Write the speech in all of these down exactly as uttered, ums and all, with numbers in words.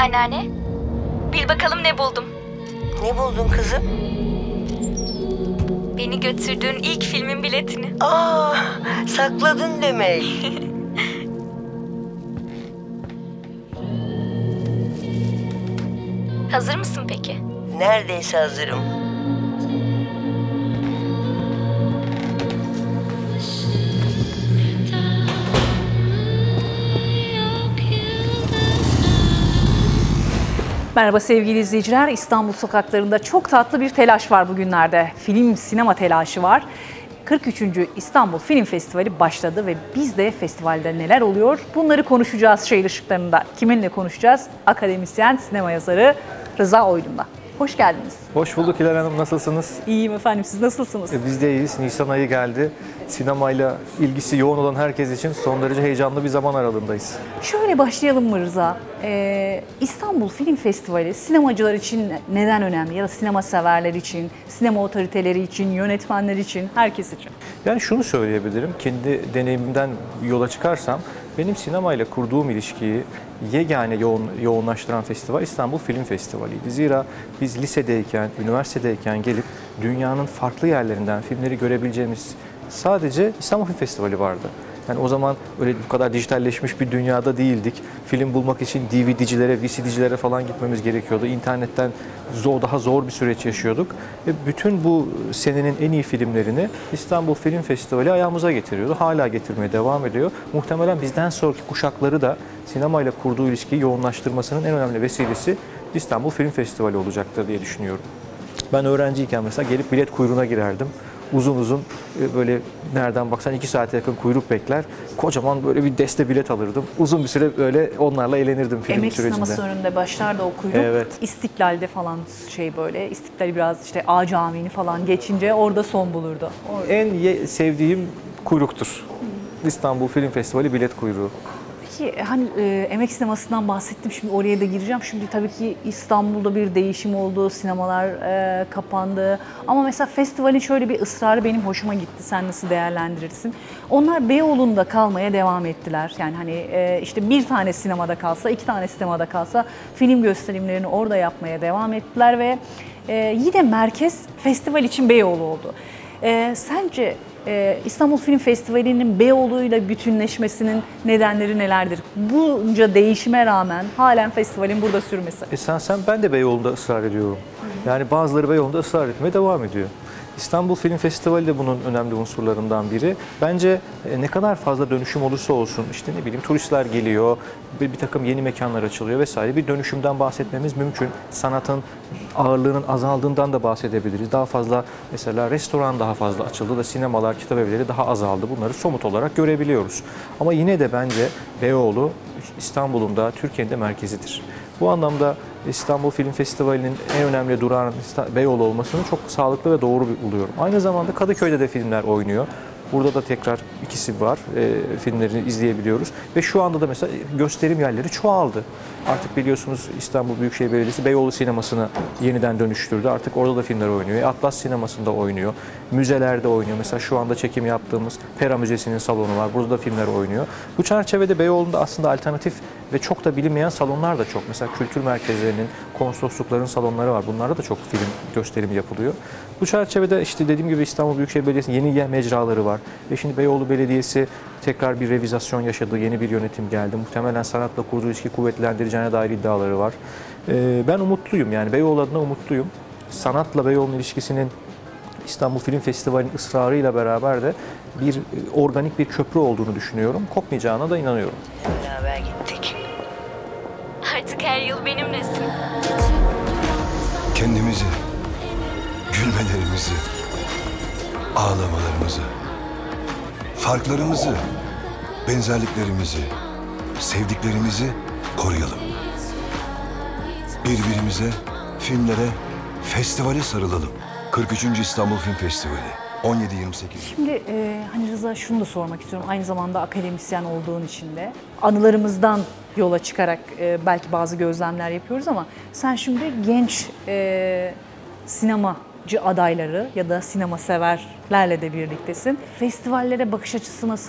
Anneanne, bil bakalım ne buldum. Ne buldun kızım? Beni götürdüğün ilk filmin biletini. Aa, sakladın demek. Hazır mısın peki? Neredeyse hazırım. Merhaba sevgili izleyiciler. İstanbul sokaklarında çok tatlı bir telaş var bugünlerde. Film, sinema telaşı var. kırk üçüncü İstanbul Film Festivali başladı ve biz de festivalde neler oluyor bunları konuşacağız şehir ışıklarında. Kiminle konuşacağız? Akademisyen, sinema yazarı Rıza Oylum'la. Hoş geldiniz. Hoş bulduk Hilal Hanım. Nasılsınız? İyiyim efendim. Siz nasılsınız? E, biz de iyiyiz. Nisan ayı geldi. Sinemayla ilgisi yoğun olan herkes için son derece heyecanlı bir zaman aralığındayız. Şöyle başlayalım mı Rıza? Ee, İstanbul Film Festivali sinemacılar için neden önemli? Ya da sinema severler için, sinema otoriteleri için, yönetmenler için, herkes için. Yani şunu söyleyebilirim. Kendi deneyimimden yola çıkarsam benim sinemayla kurduğum ilişkiyi yegane yoğun, yoğunlaştıran festival İstanbul Film Festivali'ydi. Zira biz lisedeyken, üniversitedeyken gelip dünyanın farklı yerlerinden filmleri görebileceğimiz sadece İstanbul Film Festivali vardı. Yani o zaman öyle bu kadar dijitalleşmiş bir dünyada değildik. Film bulmak için D V D'cilere, V C D'cilere falan gitmemiz gerekiyordu. İnternetten zor, daha zor bir süreç yaşıyorduk. Ve bütün bu senenin en iyi filmlerini İstanbul Film Festivali ayağımıza getiriyordu. Hala getirmeye devam ediyor. Muhtemelen bizden sonraki kuşakları da sinemayla kurduğu ilişkiyi yoğunlaştırmasının en önemli vesilesi İstanbul Film Festivali olacaktır diye düşünüyorum. Ben öğrenciyken mesela gelip bilet kuyruğuna girerdim. Uzun uzun böyle nereden baksan iki saate yakın kuyruk bekler. Kocaman böyle bir deste bilet alırdım. Uzun bir süre böyle onlarla eğlenirdim film Emek sürecinde. sineması önünde başlardı o kuyruk. Evet. İstiklal'de falan şey böyle, İstiklal biraz işte A Camii'ni falan geçince orada son bulurdu. Orada. En ye- sevdiğim kuyruktur. İstanbul Film Festivali bilet kuyruğu. Peki hani e, emek sinemasından bahsettim, şimdi oraya da gireceğim. Şimdi tabii ki İstanbul'da bir değişim oldu, sinemalar e, kapandı. Ama mesela festivalin şöyle bir ısrarı benim hoşuma gitti. Sen nasıl değerlendirirsin? Onlar Beyoğlu'nda kalmaya devam ettiler. Yani hani e, işte bir tane sinemada kalsa, iki tane sinemada kalsa film gösterimlerini orada yapmaya devam ettiler ve e, yine merkez festival için Beyoğlu oldu. E, sence Ee, İstanbul Film Festivali'nin Beyoğlu'yla bütünleşmesinin nedenleri nelerdir? Bunca değişime rağmen halen festivalin burada sürmesi. Esasen ben de Beyoğlu'nda ısrar ediyorum. Yani bazıları Beyoğlu'nda ısrar etmeye devam ediyor. İstanbul Film Festivali de bunun önemli unsurlarından biri. Bence ne kadar fazla dönüşüm olursa olsun, işte ne bileyim turistler geliyor, bir, bir takım yeni mekanlar açılıyor vesaire, bir dönüşümden bahsetmemiz mümkün. Sanatın ağırlığının azaldığından da bahsedebiliriz. Daha fazla mesela restoran daha fazla açıldı da sinemalar, kitap evleri daha azaldı. Bunları somut olarak görebiliyoruz. Ama yine de bence Beyoğlu İstanbul'un da Türkiye'nin de merkezidir. Bu anlamda İstanbul Film Festivali'nin en önemli durağının Beyoğlu olmasını çok sağlıklı ve doğru buluyorum. Aynı zamanda Kadıköy'de de filmler oynuyor. Burada da tekrar ikisi var. E, filmlerini izleyebiliyoruz. Ve şu anda da mesela gösterim yerleri çoğaldı. Artık biliyorsunuz İstanbul Büyükşehir Belediyesi Beyoğlu sinemasını yeniden dönüştürdü. Artık orada da filmler oynuyor. Atlas sinemasında oynuyor. Müzelerde oynuyor. Mesela şu anda çekim yaptığımız Pera Müzesi'nin salonu var. Burada da filmler oynuyor. Bu çerçevede Beyoğlu'nda aslında alternatif ve çok da bilinmeyen salonlar da çok. Mesela kültür merkezlerinin, konsoloslukların salonları var. Bunlarda da çok film gösterimi yapılıyor. Bu çerçevede işte dediğim gibi İstanbul Büyükşehir Belediyesi'nin yeni mecraları var. Ve şimdi Beyoğlu Belediyesi tekrar bir revizasyon yaşadı. Yeni bir yönetim geldi. Muhtemelen sanatla kurduğu ilişki kuvvetlendireceğine dair iddiaları var. Ee, ben umutluyum, yani Beyoğlu adına umutluyum. Sanatla Beyoğlu'nun ilişkisinin İstanbul Film Festivali'nin ısrarıyla beraber de bir organik bir köprü olduğunu düşünüyorum. Kopmayacağına da inanıyorum. Beraber gittik. Artık her yıl benimlesin. Kendimizi, gülmelerimizi, ağlamalarımızı, farklarımızı, benzerliklerimizi, sevdiklerimizi koruyalım. Birbirimize, filmlere, festivale sarılalım. kırk üçüncü İstanbul Film Festivali on yedi yirmi sekiz. Şimdi e, hani Rıza şunu da sormak istiyorum. Aynı zamanda akademisyen olduğun için de anılarımızdan yola çıkarak e, belki bazı gözlemler yapıyoruz ama sen şimdi genç e, sinemacı adayları ya da sinema severlerle de birliktesin. Festivallere bakış açısı nasıl?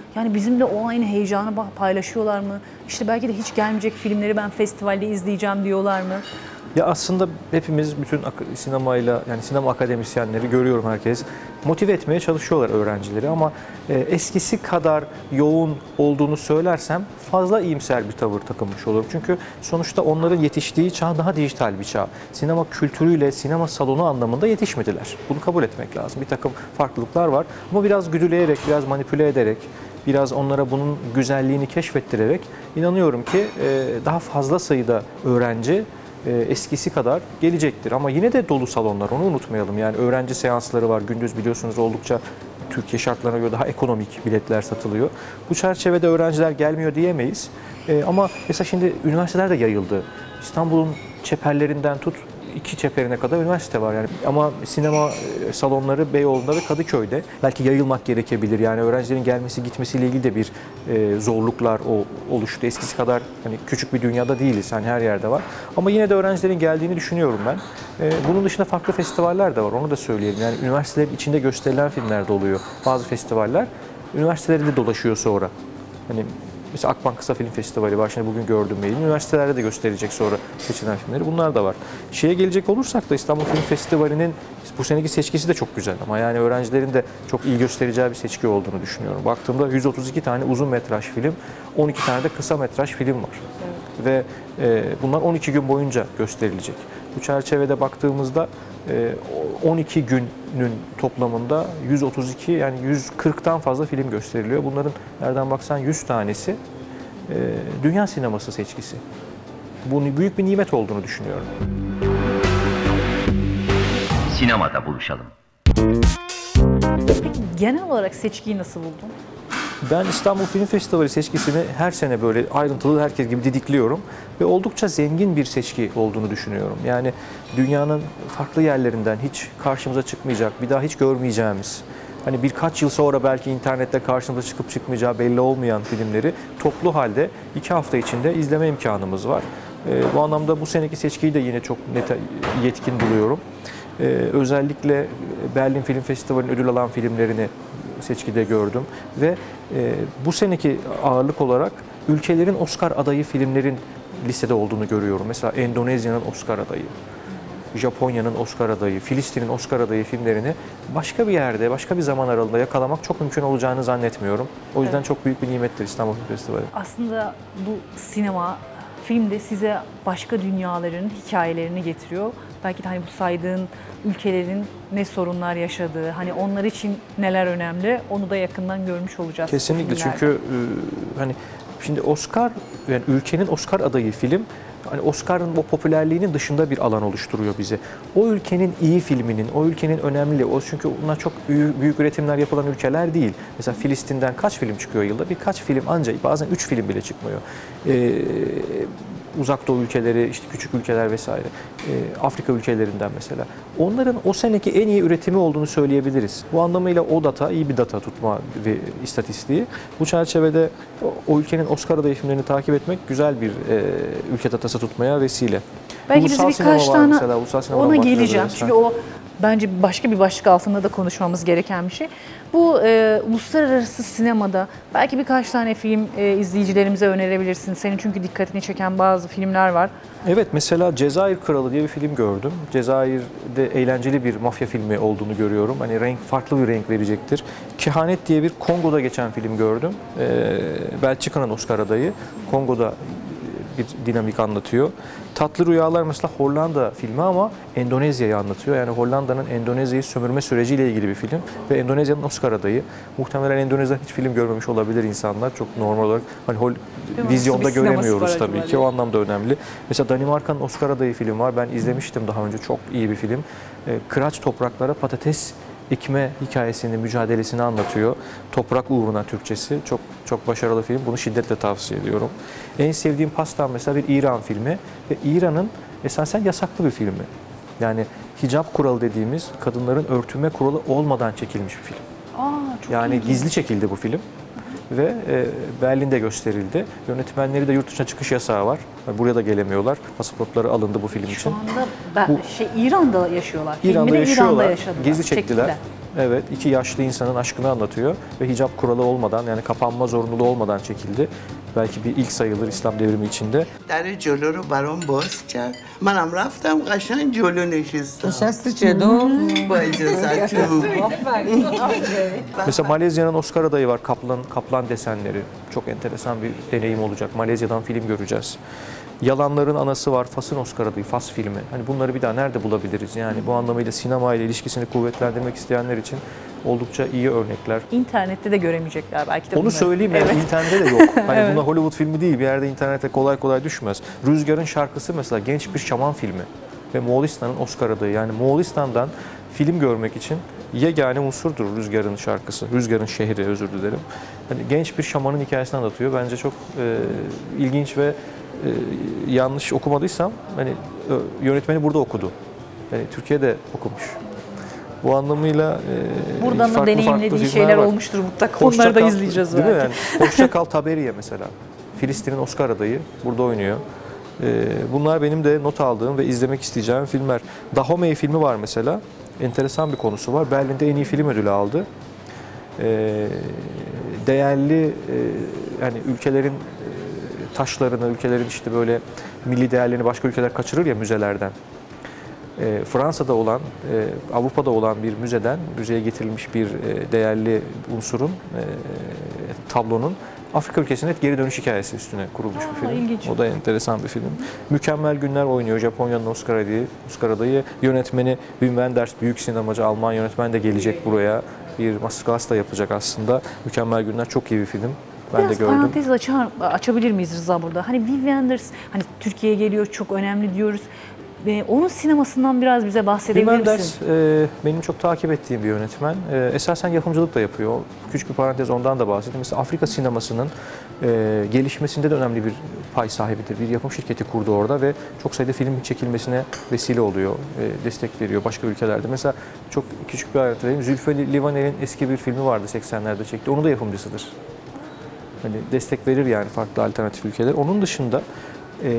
Yani bizimle o aynı heyecanı ba- paylaşıyorlar mı? İşte belki de hiç gelmeyecek filmleri ben festivalde izleyeceğim diyorlar mı? Ya aslında hepimiz bütün ak- sinemayla yani sinema akademisyenleri görüyorum herkes motive etmeye çalışıyorlar öğrencileri ama e, eskisi kadar yoğun olduğunu söylersem fazla iyimser bir tavır takınmış olurum. Çünkü sonuçta onların yetiştiği çağ daha dijital bir çağ. Sinema kültürüyle sinema salonu anlamında yetişmediler. Bunu kabul etmek lazım. Bir takım farklılıklar var ama biraz güdüleyerek, biraz manipüle ederek, biraz onlara bunun güzelliğini keşfettirerek inanıyorum ki e, daha fazla sayıda öğrenci e, eskisi kadar gelecektir. Ama yine de dolu salonlar, onu unutmayalım. Yani öğrenci seansları var. Gündüz biliyorsunuz oldukça Türkiye şartlarına göre daha ekonomik biletler satılıyor. Bu çerçevede öğrenciler gelmiyor diyemeyiz. E, ama mesela şimdi üniversiteler de yayıldı. İstanbul'un çeperlerinden tut iki çeperine kadar üniversite var yani. Ama sinema e, salonları Beyoğlu'nda ve Kadıköy'de. Belki yayılmak gerekebilir. Yani öğrencilerin gelmesi gitmesiyle ilgili de bir e, zorluklar o, oluştu. Eskisi kadar hani küçük bir dünyada değiliz. Hani her yerde var. Ama yine de öğrencilerin geldiğini düşünüyorum ben. E, bunun dışında farklı festivaller de var. Onu da söyleyelim. Yani üniversitelerin içinde gösterilen filmler de oluyor. Bazı festivaller üniversitelerinde dolaşıyor sonra. Hani mesela Akbank Kısa Film Festivali var. Şimdi bugün gördüm mailini. Üniversitelerde de gösterecek sonra seçilen filmleri. Bunlar da var. Şeye gelecek olursak da İstanbul Film Festivali'nin bu seneki seçkisi de çok güzel. Ama yani öğrencilerin de çok iyi göstereceği bir seçki olduğunu düşünüyorum. Baktığımda yüz otuz iki tane uzun metraj film, on iki tane de kısa metraj film var. Evet. Ve e, bunlar on iki gün boyunca gösterilecek. Bu çerçevede baktığımızda e, on iki günün toplamında yüz otuz iki yani yüz kırktan fazla film gösteriliyor. Bunların nereden baksan yüz tanesi e, dünya sineması seçkisi. Bunun büyük bir nimet olduğunu düşünüyorum. Sinemada buluşalım. Peki genel olarak seçkiyi nasıl buldun? Ben İstanbul Film Festivali seçkisini her sene böyle ayrıntılı herkes gibi didikliyorum ve oldukça zengin bir seçki olduğunu düşünüyorum. Yani dünyanın farklı yerlerinden hiç karşımıza çıkmayacak, bir daha hiç görmeyeceğimiz, hani birkaç yıl sonra belki internette karşımıza çıkıp çıkmayacağı belli olmayan filmleri toplu halde iki hafta içinde izleme imkanımız var. Ee, bu anlamda bu seneki seçkiyi de yine çok net, yetkin buluyorum. Ee, özellikle Berlin Film Festivali'nin ödül alan filmlerini seçkide gördüm ve e, bu seneki ağırlık olarak ülkelerin Oscar adayı filmlerin listede olduğunu görüyorum. Mesela Endonezya'nın Oscar adayı, Japonya'nın Oscar adayı, Filistin'in Oscar adayı filmlerini başka bir yerde, başka bir zaman aralığında yakalamak çok mümkün olacağını zannetmiyorum. O yüzden evet. çok büyük bir nimettir İstanbul Film Festivali. Aslında bu sinema, film de size başka dünyaların hikayelerini getiriyor. Belki de hani bu saydığın ülkelerin ne sorunlar yaşadığı, hani onlar için neler önemli onu da yakından görmüş olacağız. Kesinlikle çünkü e, hani şimdi Oscar, yani ülkenin Oscar adayı film, hani Oscar'ın o popülerliğinin dışında bir alan oluşturuyor bize. O ülkenin iyi filminin, o ülkenin önemli, o çünkü bunlar çok büyük, büyük üretimler yapılan ülkeler değil. Mesela Filistin'den kaç film çıkıyor yılda? Birkaç film ancak, bazen üç film bile çıkmıyor. Ee, Uzak Doğu ülkeleri, işte küçük ülkeler vesaire, e, Afrika ülkelerinden mesela. Onların o seneki en iyi üretimi olduğunu söyleyebiliriz. Bu anlamıyla o data, iyi bir data tutma ve istatistiği. Bu çerçevede o, o ülkenin Oscar adayı filmlerini takip etmek güzel bir e, ülke datası tutmaya vesile. Belki Ulusal biz birkaç sinema var tane mesela, ulusal sinemadan ona bahsediyoruz. geleceğim. Çünkü o bence başka bir başlık altında da konuşmamız gereken bir şey. Bu e, uluslararası sinemada belki birkaç tane film e, izleyicilerimize önerebilirsin. Senin çünkü dikkatini çeken bazı filmler var. Evet, mesela Cezayir Kralı diye bir film gördüm. Cezayir'de eğlenceli bir mafya filmi olduğunu görüyorum. Hani renk, farklı bir renk verecektir. Kehanet diye bir Kongo'da geçen film gördüm. Ee, Belçika'nın Oscar adayı. Kongo'da bir dinamik anlatıyor. Tatlı Rüyalar mesela Hollanda filmi ama Endonezya'yı anlatıyor. Yani Hollanda'nın Endonezya'yı sömürme süreciyle ilgili bir film ve Endonezya'nın Oscar adayı. Muhtemelen Endonezya'da hiç film görmemiş olabilir insanlar. Çok normal olarak hani hol, vizyonda göremiyoruz tabii ki. O anlamda önemli. Mesela Danimarka'nın Oscar adayı film var. Ben izlemiştim daha önce. Çok iyi bir film. Kıraç topraklara patates ekme hikayesini, mücadelesini anlatıyor. Toprak uğruna Türkçesi. Çok çok başarılı film. Bunu şiddetle tavsiye ediyorum. En sevdiğim pastam mesela bir İran filmi ve İran'ın esasen yasaklı bir filmi. Yani hicap kuralı dediğimiz kadınların örtünme kuralı olmadan çekilmiş bir film. Aa, çok yani ilginç. Gizli çekildi bu film ve e, Berlin'de gösterildi. Yönetmenleri de yurt dışına çıkış yasağı var. Buraya da gelemiyorlar. Pasaportları alındı bu film için. Şu anda ben, bu, şey İran'da yaşıyorlar. İran'da Filmi de yaşıyorlar. İran'da yaşadılar. Gizli çektiler. çektiler. Evet, iki yaşlı insanın aşkını anlatıyor ve hicap kuralı olmadan, yani kapanma zorunluluğu olmadan çekildi. Belki bir ilk sayılır İslam devrimi içinde. در جلو رو برام باز کرد منم رفتم قشنگ جلو نشستم نشستی جلو با اجازتون Mesela Malezya'nın Oscar adayı var, kaplan, kaplan desenleri. Çok enteresan bir deneyim olacak. Malezya'dan film göreceğiz. Yalanların Anası var, Fas'ın Oscar adayı, Fas filmi. Hani bunları bir daha nerede bulabiliriz? Yani bu anlamıyla sinema ile ilişkisini kuvvetlendirmek isteyenler için oldukça iyi örnekler. İnternette de göremeyecekler belki de Onu bunları. söyleyeyim, Evet. yani internette de yok. Hani bunlar Hollywood filmi değil, bir yerde internete kolay kolay düşmez. Rüzgar'ın şarkısı mesela genç bir şaman filmi ve Moğolistan'ın Oscar adayı. Yani Moğolistan'dan film görmek için yegane unsurdur Rüzgar'ın şarkısı, Rüzgar'ın şehri, özür dilerim. Hani genç bir şamanın hikayesini anlatıyor. Bence çok e, ilginç ve e, yanlış okumadıysam hani e, yönetmeni burada okudu. Yani Türkiye'de okumuş. Bu anlamıyla e, Buradan da farklı deneyimlediği farklı şeyler filmler var. olmuştur mutlaka. Hoşça Onları da Kal- izleyeceğiz değil mi? belki. Yani Hoşça Kal Taberiye mesela. Filistin'in Oscar adayı burada oynuyor. Ee, bunlar benim de not aldığım ve izlemek isteyeceğim filmler. Dahomey filmi var mesela. Enteresan bir konusu var. Berlin'de en iyi film ödülü aldı. Ee, değerli e, yani ülkelerin e, taşlarını, ülkelerin işte böyle milli değerlerini başka ülkeler kaçırır ya müzelerden. E, Fransa'da olan, e, Avrupa'da olan bir müzeden, müzeye getirilmiş bir e, değerli unsurun, e, tablonun Afrika ülkesine geri dönüş hikayesi üstüne kurulmuş Aa, bir film. ilginç. O da enteresan bir film. Mükemmel Günler oynuyor Japonya'nın Oscar adayı. Oscar adayı. Yönetmeni Wim Wenders, büyük sinemacı, Alman yönetmen de gelecek buraya. Bir masterclass da yapacak aslında. Mükemmel Günler çok iyi bir film. Ben Biraz de gördüm. parantez açar, açabilir miyiz Rıza burada? Hani Wim Wenders hani Türkiye'ye geliyor, çok önemli diyoruz. Ve onun sinemasından biraz bize Wim bahsedebilir Wenders misin? e, benim çok takip ettiğim bir yönetmen. E, esasen yapımcılık da yapıyor. Küçük bir parantez ondan da bahsedeyim. Mesela Afrika sinemasının e, gelişmesinde de önemli bir pay sahibidir. Bir yapım şirketi kurdu orada ve çok sayıda film çekilmesine vesile oluyor. E, destek veriyor başka ülkelerde. Mesela çok küçük bir ayrıntı vereyim. Zülfü Livaneli'nin eski bir filmi vardı seksenlerde çekti. Onun da yapımcısıdır. Hani destek verir yani farklı alternatif ülkeler. Onun dışında e,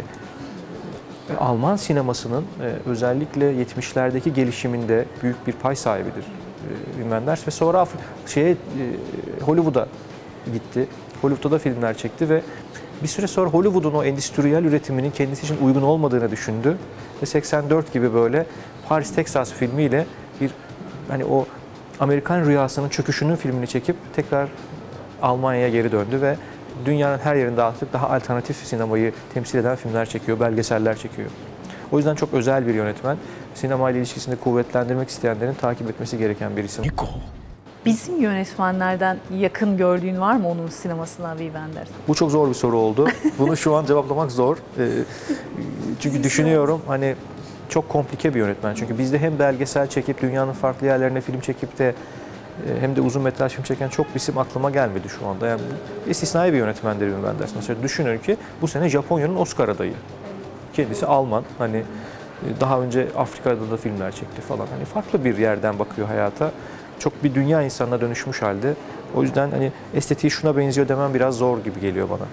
Alman sinemasının e, özellikle yetmişlerdeki gelişiminde büyük bir pay sahibidir e, Wim Wenders ve sonra Af- şeye e, Hollywood'a gitti. Hollywood'da da filmler çekti ve bir süre sonra Hollywood'un o endüstriyel üretiminin kendisi için uygun olmadığını düşündü ve seksen dört gibi böyle Paris, Texas filmiyle bir hani o Amerikan rüyasının çöküşünün filmini çekip tekrar Almanya'ya geri döndü ve dünyanın her yerinde artık daha alternatif sinemayı temsil eden filmler çekiyor, belgeseller çekiyor. O yüzden çok özel bir yönetmen. Sinema ile ilişkisini kuvvetlendirmek isteyenlerin takip etmesi gereken bir isim. Bizim yönetmenlerden yakın gördüğün var mı onun sinemasına Wim Wenders? Bu çok zor bir soru oldu. Bunu şu an cevaplamak zor. Ee, çünkü düşünüyorum hani çok komplike bir yönetmen. Çünkü bizde hem belgesel çekip dünyanın farklı yerlerine film çekip de hem de uzun metraj film çeken çok isim aklıma gelmedi şu anda. Yani istisnai bir yönetmendir Wim Wenders. Mesela düşünün ki bu sene Japonya'nın Oscar adayı. Kendisi Alman. Hani daha önce Afrika'da da filmler çekti falan. Hani farklı bir yerden bakıyor hayata. Çok bir dünya insanına dönüşmüş halde. O yüzden hani estetiği şuna benziyor demem biraz zor gibi geliyor bana.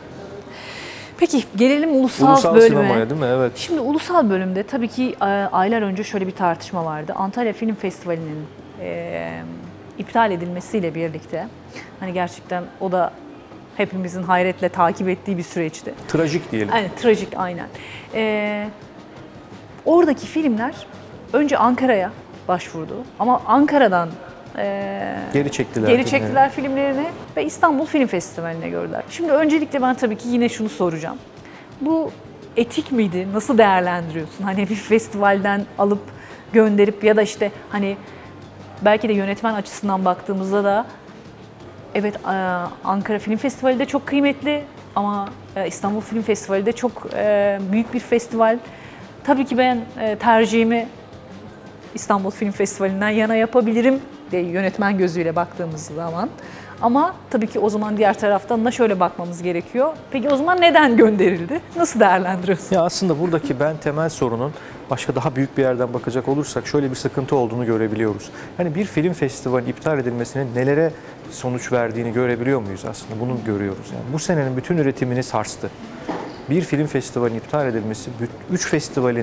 Peki gelelim ulusal, Ulusal bölüme. sinemaya değil mi? Evet. Şimdi ulusal bölümde tabii ki e, aylar önce şöyle bir tartışma vardı. Antalya Film Festivali'nin e, iptal edilmesiyle birlikte hani gerçekten o da hepimizin hayretle takip ettiği bir süreçti. Trajik diyelim. Yani trajik aynen. Ee, oradaki filmler önce Ankara'ya başvurdu ama Ankara'dan e, Geri çektiler geri filmleri. çektiler filmlerini ve İstanbul Film Festivali'ne gördüler. Şimdi öncelikle ben tabii ki yine şunu soracağım. Bu etik miydi? Nasıl değerlendiriyorsun? Hani bir festivalden alıp gönderip ya da işte hani belki de yönetmen açısından baktığımızda da evet Ankara Film Festivali de çok kıymetli ama İstanbul Film Festivali de çok büyük bir festival. Tabii ki ben tercihimi İstanbul Film Festivali'nden yana yapabilirim diye yönetmen gözüyle baktığımız zaman. Ama tabii ki o zaman diğer taraftan da şöyle bakmamız gerekiyor. Peki o zaman neden gönderildi? Nasıl değerlendiriyorsun? Ya aslında buradaki ben temel sorunun başka daha büyük bir yerden bakacak olursak şöyle bir sıkıntı olduğunu görebiliyoruz. Hani bir film festivali iptal edilmesinin nelere sonuç verdiğini görebiliyor muyuz aslında? Bunu görüyoruz. Yani bu senenin bütün üretimini sarstı. Bir film festivali iptal edilmesi, üç festivalin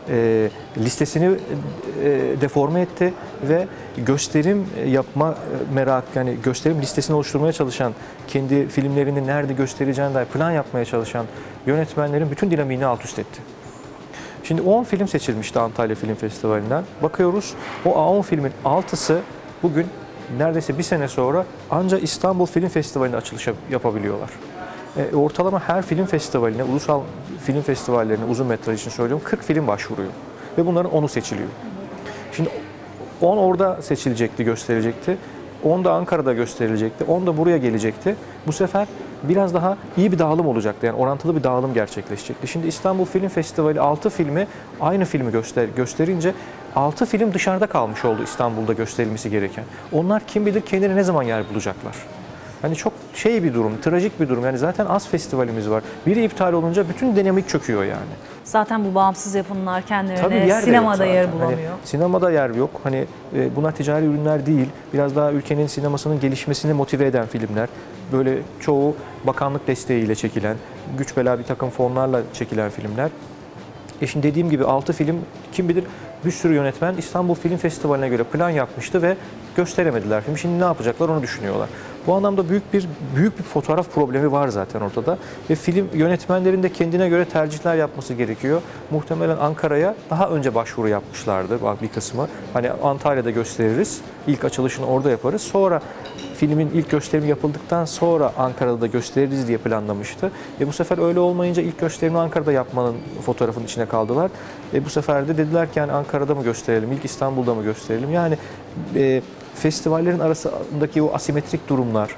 e, listesini e, deforme etti ve gösterim yapma e, merak, yani gösterim listesini oluşturmaya çalışan, kendi filmlerini nerede göstereceğine dair plan yapmaya çalışan yönetmenlerin bütün dinamiğini alt üst etti. Şimdi on film seçilmişti Antalya Film Festivali'nden. Bakıyoruz o on filmin altısı bugün neredeyse bir sene sonra ancak İstanbul Film Festivali'nde açılış yapabiliyorlar. E, ortalama her film festivaline, ulusal film festivallerine uzun metraj için söylüyorum kırk film başvuruyor. Ve bunların onu seçiliyor. Şimdi on orada seçilecekti, gösterilecekti. on da Ankara'da gösterilecekti. on da buraya gelecekti. Bu sefer biraz daha iyi bir dağılım olacaktı. Yani orantılı bir dağılım gerçekleşecekti. Şimdi İstanbul Film Festivali altı filmi aynı filmi göster gösterince altı film dışarıda kalmış oldu İstanbul'da gösterilmesi gereken. Onlar kim bilir kendine ne zaman yer bulacaklar. Yani çok şey bir durum, trajik bir durum. Yani zaten az festivalimiz var. Biri iptal olunca bütün dinamik çöküyor yani. Zaten bu bağımsız yapımlar kendilerine Tabii yer de yok sinemada zaten. yer Hani bulamıyor. sinemada yer yok. Hani e, bunlar ticari ürünler değil. Biraz daha ülkenin sinemasının gelişmesini motive eden filmler. Böyle çoğu bakanlık desteğiyle çekilen, güç bela bir takım fonlarla çekilen filmler. E şimdi dediğim gibi altı film, kim bilir bir sürü yönetmen İstanbul Film Festivali'ne göre plan yapmıştı ve gösteremediler filmi. Şimdi ne yapacaklar onu düşünüyorlar. Bu anlamda büyük bir büyük bir fotoğraf problemi var zaten ortada ve film yönetmenlerin de kendine göre tercihler yapması gerekiyor. Muhtemelen Ankara'ya daha önce başvuru yapmışlardı bir kısmı. Hani Antalya'da gösteririz, ilk açılışını orada yaparız. Sonra filmin ilk gösterimi yapıldıktan sonra Ankara'da da gösteririz diye planlamıştı. E bu sefer öyle olmayınca ilk gösterimi Ankara'da yapmanın fotoğrafının içine kaldılar. E bu sefer de dediler ki yani Ankara'da mı gösterelim, ilk İstanbul'da mı gösterelim? Yani e, festivallerin arasındaki o asimetrik durumlar,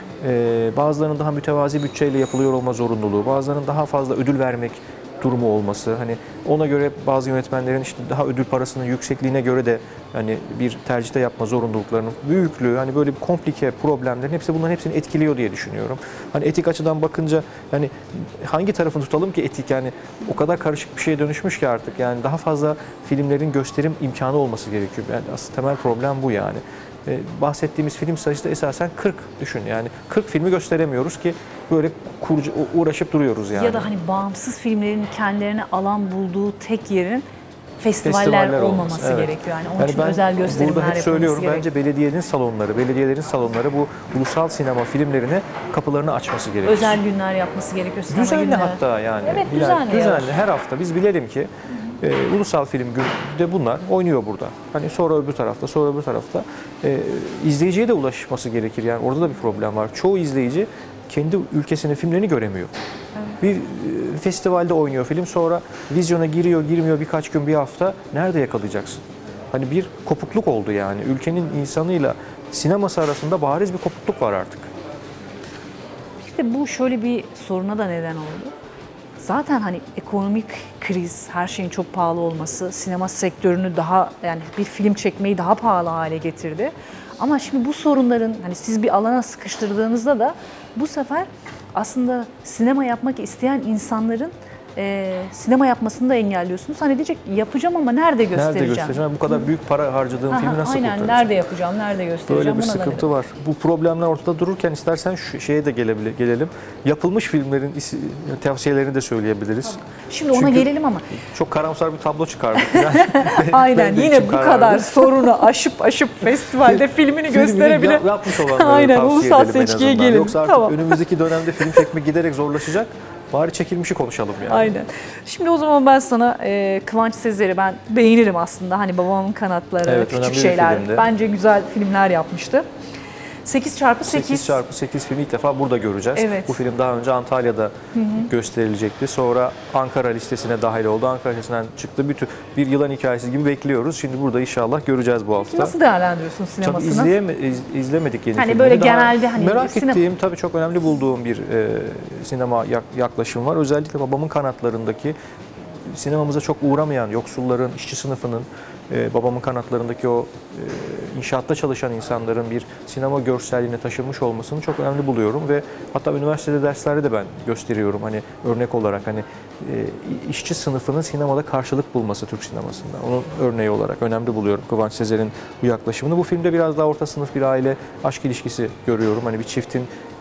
e, bazılarının daha mütevazi bütçeyle yapılıyor olma zorunluluğu, bazılarının daha fazla ödül vermek durumu olması, hani ona göre bazı yönetmenlerin işte daha ödül parasının yüksekliğine göre de hani bir tercihte yapma zorunluluklarının büyüklüğü, hani böyle bir komplike problemlerin hepsi bunların hepsini etkiliyor diye düşünüyorum. Hani etik açıdan bakınca yani hangi tarafını tutalım ki etik, yani o kadar karışık bir şeye dönüşmüş ki artık, yani daha fazla filmlerin gösterim imkanı olması gerekiyor. Yani aslında temel problem bu yani. Bahsettiğimiz film sayısı da esasen kırk, düşün yani kırk filmi gösteremiyoruz ki böyle kurcu, uğraşıp duruyoruz yani. Ya da hani bağımsız filmlerin kendilerine alan bulduğu tek yerin festivaller, Festivaller olmaması olması, evet. gerekiyor. Yani onun Yani için ben özel gösterimler burada hep yapılması söylüyorum, gerekiyor. bence belediyenin salonları, belediyelerin salonları bu ulusal sinema filmlerine kapılarını açması gerekiyor. Özel günler yapması gerekiyor. Sinema Düzenli günleri. hatta yani. Evet, Bilal- düzenli, Düzenli evet. her hafta biz bilelim ki e, ulusal film günü de bunlar oynuyor burada. Hani sonra öbür tarafta, sonra öbür tarafta e, izleyiciye de ulaşması gerekir. Yani orada da bir problem var. Çoğu izleyici kendi ülkesinin filmlerini göremiyor. Evet. Bir e, festivalde oynuyor film, sonra vizyona giriyor, girmiyor birkaç gün, bir hafta. Nerede yakalayacaksın? Hani bir kopukluk oldu yani. Ülkenin insanıyla sineması arasında bariz bir kopukluk var artık. İşte bu şöyle bir soruna da neden oldu. Zaten hani ekonomik kriz, her şeyin çok pahalı olması, sinema sektörünü daha, yani bir film çekmeyi daha pahalı hale getirdi. Ama şimdi bu sorunların hani siz bir alana sıkıştırdığınızda da bu sefer aslında sinema yapmak isteyen insanların e, sinema yapmasını da engelliyorsunuz. Hani diyecek yapacağım ama nerede göstereceğim? Nerede göstereceğim? Bu kadar büyük para harcadığım Aha, filmi nasıl aynen, kurtaracağım? nerede yapacağım, nerede göstereceğim? Böyle bir Buna da sıkıntı neden. var. Bu problemler ortada dururken istersen şu şeye de gelebilir, gelelim. Yapılmış filmlerin isi- tavsiyelerini de söyleyebiliriz. Şimdi ona Çünkü gelelim ama. çok karamsar bir tablo çıkardık. Yani Aynen, benim de yine içim bu karardı. kadar sorunu aşıp aşıp festivalde filmini Filmini gösterebilir. yap- yapmış olanları Aynen, tavsiye ulusal edelim en seçkiye azından. gelin. Yoksa artık Tamam. önümüzdeki dönemde film çekmek giderek zorlaşacak. Bari çekilmişi konuşalım yani. Aynen. Şimdi o zaman ben sana e, Kıvanç Sezer'i ben beğenirim aslında. Hani Babamın Kanatları, Evet, önemli Küçük bir Şeyler. filmdi. Bence güzel filmler yapmıştı. sekiz çarpı sekiz. sekiz çarpı sekiz filmi ilk defa burada göreceğiz. Evet. Bu film daha önce Antalya'da gösterilecekti. Sonra Ankara listesine dahil oldu. Ankara listesinden çıktı. Bir, tür- bir yılan hikayesi gibi bekliyoruz. Şimdi burada inşallah göreceğiz bu hafta. Nasıl değerlendiriyorsun Çok sinemasını? izleyeme, iz- izlemedik yeni Hani filmini. böyle Daha genelde hani merak sine- ettiğim, tabii çok önemli bulduğum bir e, sinema yak- yaklaşım var. Özellikle Babamın Kanatlarındaki sinemamıza çok uğramayan yoksulların, işçi sınıfının, e, Babamın Kanatlarındaki o e, inşaatta çalışan insanların bir sinema görselliğine taşınmış olmasını çok önemli buluyorum ve hatta üniversitede derslerde de ben gösteriyorum hani örnek olarak, hani e, işçi sınıfının sinemada karşılık bulması Türk sinemasında. Onun örneği olarak önemli buluyorum Kıvanç Sezer'in bu yaklaşımını. Bu filmde biraz daha orta sınıf bir aile aşk ilişkisi görüyorum. Hani bir çiftin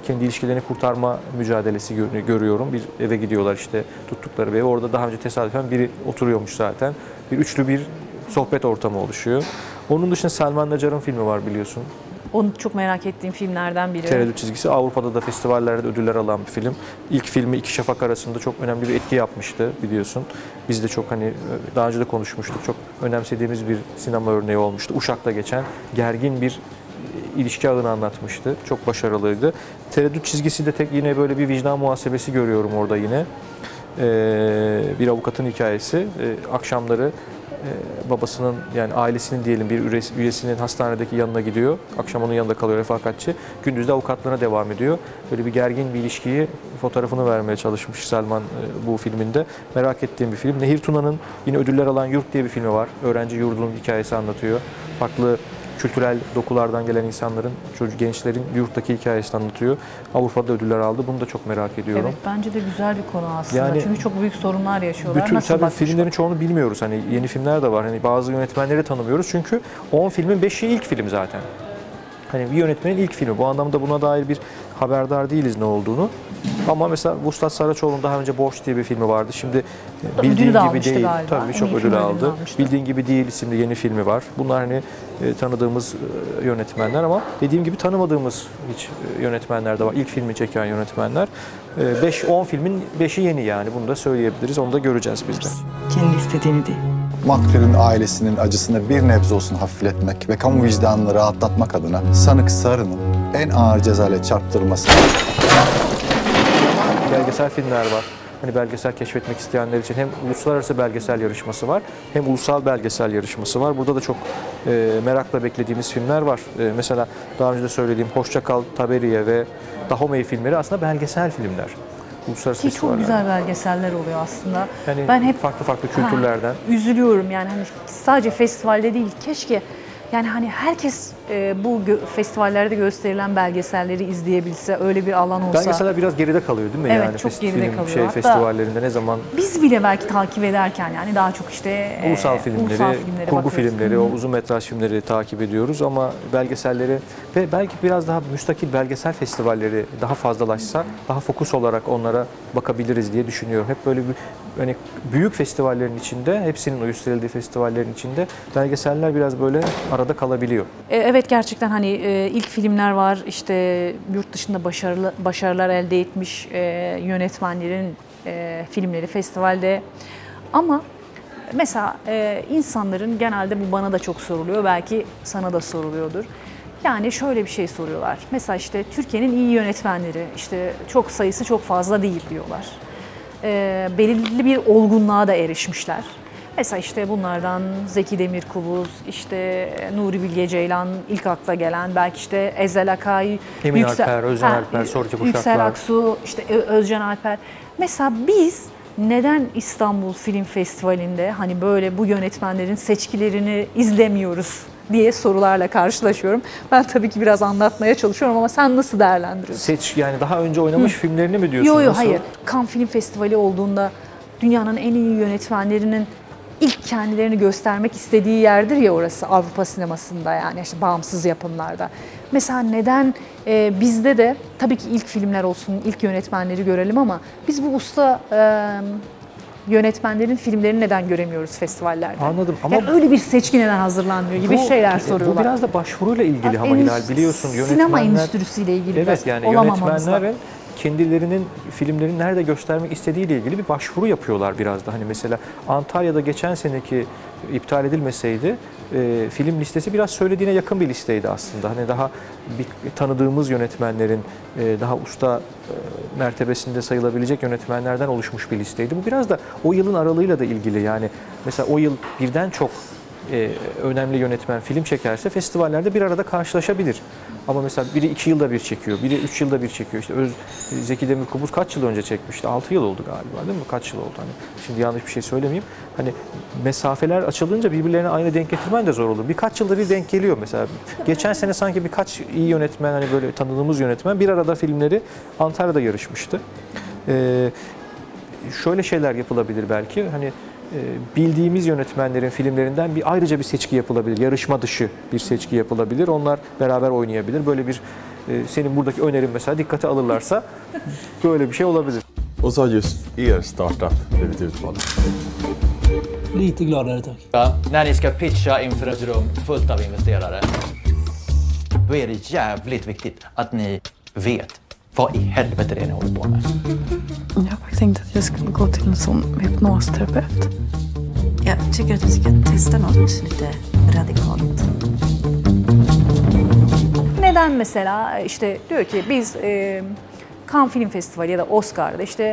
kendi ilişkilerini kurtarma mücadelesi gör- görüyorum. Bir eve gidiyorlar işte tuttukları bir ev. Orada daha önce tesadüfen biri oturuyormuş zaten. Bir üçlü bir sohbet ortamı oluşuyor. Onun dışında Selman Nacar'ın filmi var biliyorsun. Onu çok merak ettiğim filmlerden biri. Tereddüt Çizgisi. Avrupa'da da festivallerde ödüller alan bir film. İlk filmi İki Şafak arasında çok önemli bir etki yapmıştı biliyorsun. Biz de çok hani daha önce de konuşmuştuk. Çok önemsediğimiz bir sinema örneği olmuştu. Uşak'ta geçen gergin bir ilişki ağını anlatmıştı. Çok başarılıydı. Tereddüt Çizgisi de tek yine böyle bir vicdan muhasebesi görüyorum orada yine. Ee, bir avukatın hikayesi. Ee, akşamları e, babasının yani ailesinin diyelim bir üyesi- üyesinin hastanedeki yanına gidiyor. Akşam onun yanında kalıyor refakatçi. Gündüz de avukatlığına devam ediyor. Böyle bir gergin bir ilişkiyi fotoğrafını vermeye çalışmış Selman e, bu filminde. Merak ettiğim bir film. Nehir Tuna'nın yine ödüller alan Yurt diye bir filmi var. Öğrenci yurdunun hikayesi anlatıyor. Farklı kültürel dokulardan gelen insanların, çocuk gençlerin yurttaki hikayesini anlatıyor. Avrupa'da ödüller aldı. Bunu da çok merak ediyorum. Evet, bence de güzel bir konu aslında. Yani- Çünkü çok büyük sorunlar yaşıyorlar. Bütün Nasıl tabii bakmış filmlerin bak- çoğunu bilmiyoruz. Hani yeni filmler de var. Hani bazı yönetmenleri tanımıyoruz. Çünkü on filmin beşi ilk film zaten. Hani bir yönetmenin ilk filmi. Bu anlamda buna dair bir haberdar değiliz ne olduğunu. Ama mesela Vuslat Saraçoğlu'nun daha önce Borç diye bir filmi vardı. Şimdi Ödülü Bildiğin de gibi almıştı değil. galiba. Tabii En birçok iyi ödül film ödülünü aldı. almıştı. Bildiğin gibi değil isimli yeni filmi var. Bunlar hani e, tanıdığımız e, yönetmenler ama dediğim gibi tanımadığımız hiç e, yönetmenler de var. İlk filmi çeken yönetmenler. beş on filmin beşi yeni yani. Bunu da söyleyebiliriz. Onu da göreceğiz biz de. Kendi istediğini değil. Maktulün ailesinin acısını bir nebze olsun hafifletmek ve kamu vicdanını rahatlatmak adına sanık Sarı'nın en ağır cezayla çarptırılması. Belgesel filmler var. Hani belgesel keşfetmek isteyenler için hem uluslararası belgesel yarışması var hem ulusal belgesel yarışması var. Burada da çok e, merakla beklediğimiz filmler var. E, mesela daha önce de söylediğim Hoşça Kal, Taberiye ve Dahomey filmleri aslında belgesel filmler. Uluslararası Ki çok festivaller. güzel belgeseller oluyor aslında. Yani ben hep farklı farklı kültürlerden. Ha, üzülüyorum yani hani sadece festivalde değil keşke yani hani herkes e, bu gö- festivallerde gösterilen belgeselleri izleyebilse, öyle bir alan olsa. Belgeseller biraz geride kalıyor değil mi? Evet, yani çok fest- geride film, kalıyor. Şey, Hatta- festivallerinde ne zaman Biz bile belki takip ederken yani daha çok işte e, ulusal filmleri, ulusal filmlere kurgu bakıyoruz. filmleri, Hı. o uzun metraj filmleri takip ediyoruz ama belgeselleri ve belki biraz daha müstakil belgesel festivalleri daha fazlalaşsa daha fokus olarak onlara bakabiliriz diye düşünüyorum. Hep böyle bir hani büyük festivallerin içinde, hepsinin uyuşturulduğu festivallerin içinde belgeseller biraz böyle arada kalabiliyor. E, Evet gerçekten hani e, ilk filmler var işte yurt dışında başarılı başarılar elde etmiş e, yönetmenlerin e, filmleri festivalde ama mesela e, insanların genelde bu bana da çok soruluyor belki sana da soruluyordur. Yani şöyle bir şey soruyorlar. Mesela işte Türkiye'nin iyi yönetmenleri işte çok sayısı çok fazla değil diyorlar. E, belirli bir olgunluğa da erişmişler. Mesela işte bunlardan Zeki Demirkubuz, işte Nuri Bilge Ceylan ilk akla gelen, belki işte Ezel Akay, Emin Alper, Özcan Alper, sonraki kuşaklar. Yüksel Aksu, işte Ö- Özcan Alper. Mesela biz neden İstanbul Film Festivali'nde hani böyle bu yönetmenlerin seçkilerini izlemiyoruz diye sorularla karşılaşıyorum. Ben tabii ki biraz anlatmaya çalışıyorum ama sen nasıl değerlendiriyorsun? Seç yani daha önce oynamış filmlerini mi diyorsun? Yok yok Nasıl? hayır. Cannes Film Festivali olduğunda dünyanın en iyi yönetmenlerinin ilk kendilerini göstermek istediği yerdir ya orası Avrupa sinemasında yani işte bağımsız yapımlarda. Mesela neden e, bizde de tabii ki ilk filmler olsun, ilk yönetmenleri görelim ama biz bu usta e, yönetmenlerin filmlerini neden göremiyoruz festivallerde? Anladım ama Yani öyle bir seçki neden hazırlanmıyor gibi Bu- şeyler Bu soruyorlar. biraz da başvuruyla ilgili Bak, ama en- Hilal biliyorsun yönetmenler. Sinema endüstrisiyle ilgili Evet biraz yani olamamamızla. yönetmenlerin kendilerinin filmlerini nerede göstermek istediğiyle ilgili bir başvuru yapıyorlar biraz da. Hani mesela Antalya'da geçen seneki iptal edilmeseydi e, film listesi biraz söylediğine yakın bir listeydi aslında. Hani daha bir tanıdığımız yönetmenlerin e, daha usta e, mertebesinde sayılabilecek yönetmenlerden oluşmuş bir listeydi. Bu biraz da o yılın aralığıyla da ilgili. Yani mesela o yıl birden çok e, önemli yönetmen film çekerse festivallerde bir arada karşılaşabilir. Ama mesela biri iki yılda bir çekiyor, biri üç yılda bir çekiyor. İşte Öz, Zeki Demirkubuz kaç yıl önce çekmişti? altı yıl oldu galiba değil mi? Kaç yıl oldu? Hani şimdi yanlış bir şey söylemeyeyim. Hani mesafeler açılınca birbirlerine aynı denk getirmen de zor olur. Birkaç yılda bir denk geliyor mesela. Geçen sene sanki birkaç iyi yönetmen, hani böyle tanıdığımız yönetmen bir arada filmleri Antalya'da yarışmıştı. Ee, şöyle şeyler yapılabilir belki. Hani bildiğimiz yönetmenlerin filmlerinden bir ayrıca bir seçki yapılabilir. Yarışma dışı bir seçki yapılabilir. Onlar beraber oynayabilir. Böyle bir e, senin buradaki önerin mesela dikkate alırlarsa böyle bir şey olabilir. Och så har just er startup blivit utvald. Lite gladare tack. Ja, när ni ska pitcha inför ett rum fullt av investerare, då är det jävligt viktigt att ni vet vad i helvete det är ni håller på med. Jag har faktiskt tänkt att jag skulle gå till en sån hypnosterapeut. Jag tycker att vi ska testa något lite radikalt. Neden mesela işte diyor ki biz e, Cannes Film Festivali ya da Oscar'da işte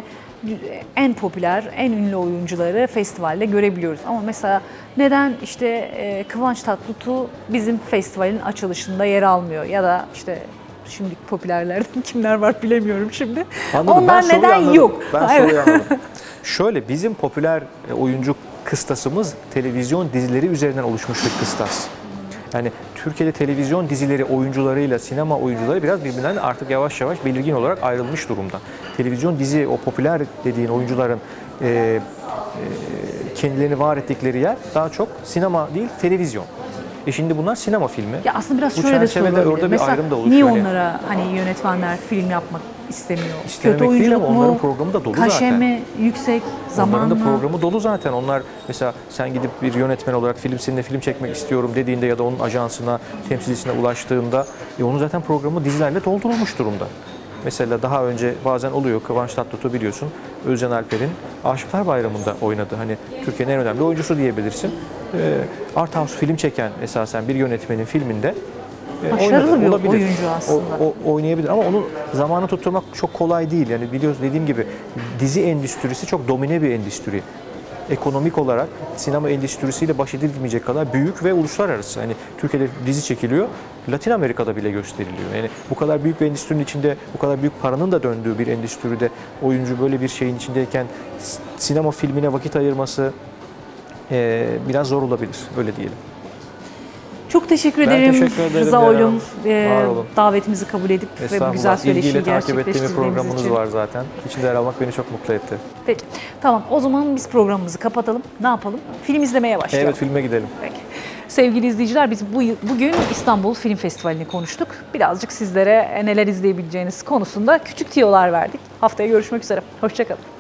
en popüler, en ünlü oyuncuları festivalde görebiliyoruz. Ama mesela neden işte e, Kıvanç Tatlıtuğ bizim festivalin açılışında yer almıyor ya da işte şimdi popülerlerden kimler var bilemiyorum şimdi. Anladım. Onlar Ben neden anladım. yok? Ben soruyu anladım. Şöyle bizim popüler oyuncu kıstasımız televizyon dizileri üzerinden oluşmuş bir kıstas. Yani Türkiye'de televizyon dizileri oyuncularıyla sinema oyuncuları biraz birbirinden artık yavaş yavaş belirgin olarak ayrılmış durumda. Televizyon dizi, o popüler dediğin oyuncuların e, e, kendilerini var ettikleri yer daha çok sinema değil, televizyon. E şimdi bunlar sinema filmi. Ya aslında biraz Bu şöyle de çerçevede sorulabilir. orada bir Mesela ayrım da oluşuyor. niye Yani onlara hani yönetmenler film yapmak istemiyor? İstememek Kötü değil oyunculuk ama mu? onların programı da dolu Kaşe zaten. mi yüksek? Zaman Onların da mı? programı dolu zaten. Onlar mesela sen gidip bir yönetmen olarak film seninle film çekmek istiyorum dediğinde ya da onun ajansına, temsilcisine ulaştığında e, onun zaten programı dizilerle doldurulmuş durumda. Mesela daha önce bazen oluyor, Kıvanç Tatlıtuğ biliyorsun, Özcan Alper'in Aşıklar Bayramı'nda oynadı. Hani Türkiye'nin en önemli oyuncusu diyebilirsin. E, Art House film çeken esasen bir yönetmenin filminde e, Başarılı oynadı. bir Olabilir. oyuncu aslında. O, o, oynayabilir ama onun zamanı tutturmak çok kolay değil. Yani biliyoruz dediğim gibi dizi endüstrisi çok domine bir endüstri. Ekonomik olarak sinema endüstrisiyle baş edilmeyecek kadar büyük ve uluslararası. Hani Türkiye'de dizi çekiliyor, Latin Amerika'da bile gösteriliyor. Yani bu kadar büyük bir endüstrinin içinde, bu kadar büyük paranın da döndüğü bir endüstride oyuncu böyle bir şeyin içindeyken sinema filmine vakit ayırması e, biraz zor olabilir, öyle diyelim. Çok teşekkür Ben ederim teşekkür ederim Rıza ya. Oylum. e, Var olun. davetimizi kabul edip ve bu güzel Estağfurullah. söyleşiyi İlgiyle takip ettiğim bir gerçekleştirdiğimiz programınız için. var zaten. İçinde yer almak beni çok mutlu etti. Peki. Tamam, o zaman biz programımızı kapatalım. Ne yapalım? Film izlemeye başlayalım. Evet, filme gidelim. Peki. Sevgili izleyiciler, biz bu, bugün İstanbul Film Festivali'ni konuştuk. Birazcık sizlere neler izleyebileceğiniz konusunda küçük tiyolar verdik. Haftaya görüşmek üzere. Hoşça kalın.